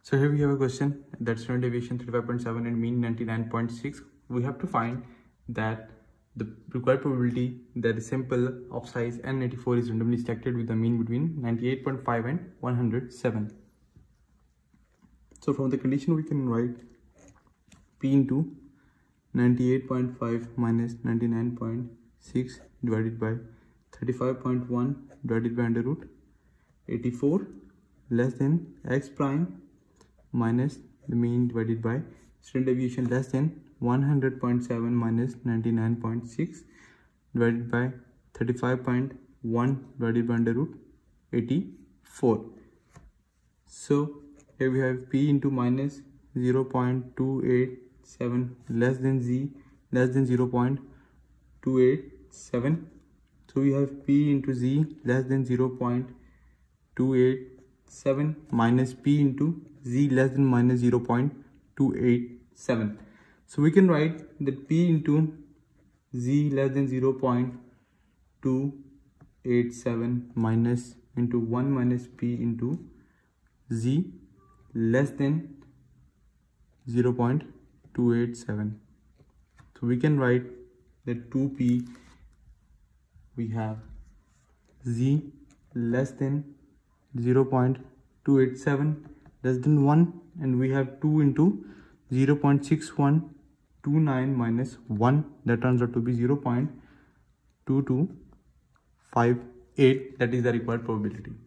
So here we have a question that standard deviation 35.7 and mean 99.6. We have to find that the required probability that a sample of size N84 is randomly selected with a mean between 98.5 and 107. So from the condition we can write P into 98.5 minus 99.6 divided by 35.1 divided by under root 84 less than x prime minus the mean divided by standard deviation less than 100.7 minus 99.6 divided by 35.1 divided by under root 84. So here we have P into minus 0.287 less than Z less than 0.287. So we have P into Z less than 0.287 minus P into Z less than minus 0.287. So we can write that P into Z less than 0.287 minus into 1 minus P into Z less than 0.287. So we can write that 2P we have Z less than 0.287 less than 1, and we have 2 into 0.6129 minus 1, that turns out to be 0.2258. That is the required probability.